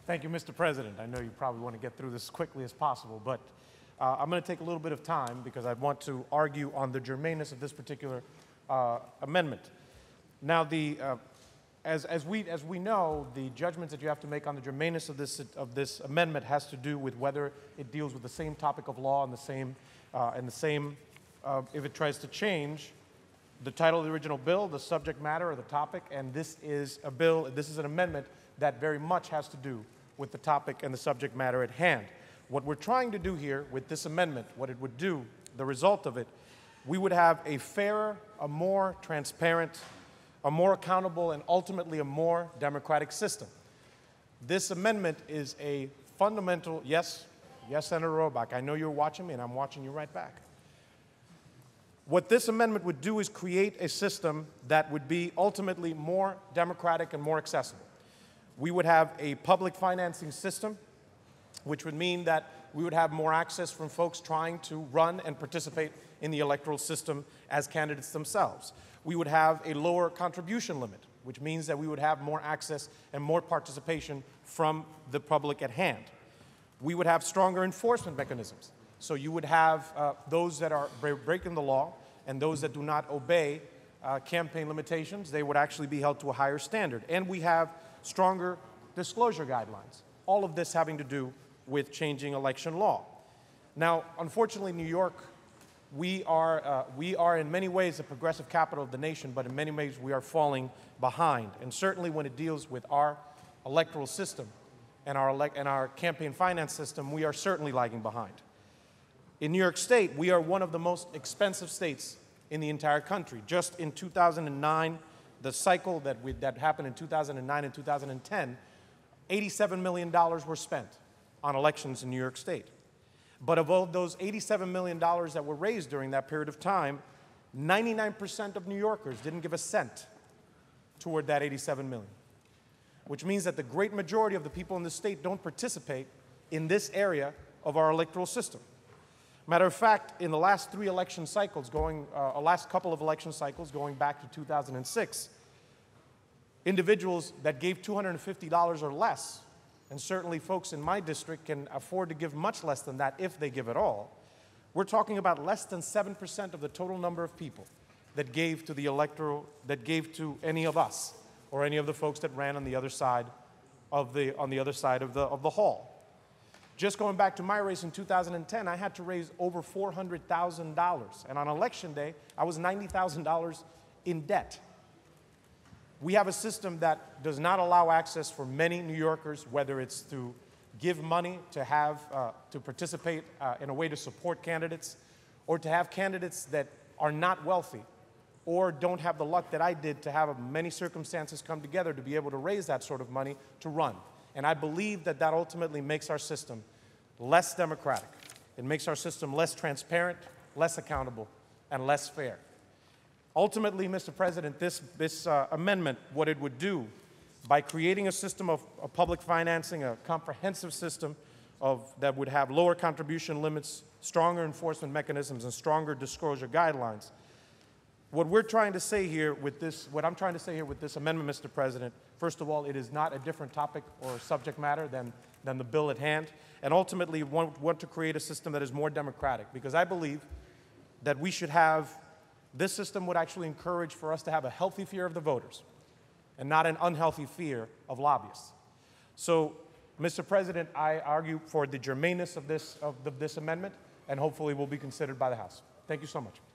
Thank you, Mr. President. I know you probably want to get through this as quickly as possible, but I'm going to take a little bit of time because I want to argue on the germaneness of this particular amendment. Now, as we know, the judgments that you have to make on the germaneness of this amendment has to do with whether it deals with the same topic of law and the same if it tries to change the title of the original bill, the subject matter, or the topic. And this is a bill. This is an amendment that very much has to do with the topic and the subject matter at hand. What we're trying to do here with this amendment, what it would do, the result of it, we would have a fairer, a more transparent, a more accountable, and ultimately a more democratic system. This amendment is a fundamental, yes, Senator Rohrbach, I know you're watching me and I'm watching you right back. What this amendment would do is create a system that would be ultimately more democratic and more accessible. We would have a public financing system, which would mean that we would have more access from folks trying to run and participate in the electoral system as candidates themselves. We would have a lower contribution limit, which means that we would have more access and more participation from the public at hand. We would have stronger enforcement mechanisms. So you would have those that are breaking the law and those that do not obey campaign limitations, they would actually be held to a higher standard. And we have stronger disclosure guidelines. All of this having to do with changing election law. Now, unfortunately, New York, we are in many ways the progressive capital of the nation, but in many ways we are falling behind. And certainly when it deals with our electoral system and our campaign finance system, we are certainly lagging behind. In New York State, we are one of the most expensive states in the entire country. Just in 2009, the cycle that happened in 2009 and 2010, $87 million were spent on elections in New York State. But of all those $87 million that were raised during that period of time, 99% of New Yorkers didn't give a cent toward that $87 million, which means that the great majority of the people in the state don't participate in this area of our electoral system. Matter of fact, in the last three election cycles, last couple of election cycles going back to 2006, individuals that gave $250 or less, and certainly folks in my district can afford to give much less than that if they give at all, we're talking about less than 7% of the total number of people that gave to the electoral, that gave to any of us or any of the folks that ran on the other side of the hall. Just going back to my race in 2010, I had to raise over $400,000. And on election day, I was $90,000 in debt. We have a system that does not allow access for many New Yorkers, whether it's to give money to participate in a way to support candidates, or to have candidates that are not wealthy or don't have the luck that I did to have many circumstances come together to be able to raise that sort of money to run. And I believe that that ultimately makes our system less democratic. It makes our system less transparent, less accountable, and less fair. Ultimately, Mr. President, this amendment, what it would do, by creating a system of public financing, a comprehensive system that would have lower contribution limits, stronger enforcement mechanisms, and stronger disclosure guidelines, what I'm trying to say here with this amendment, Mr. President, first of all, it is not a different topic or subject matter than the bill at hand. And ultimately, we want to create a system that is more democratic, because I believe that this system would actually encourage for us to have a healthy fear of the voters and not an unhealthy fear of lobbyists. So, Mr. President, I argue for the germaneness of this amendment, and hopefully will be considered by the House. Thank you so much.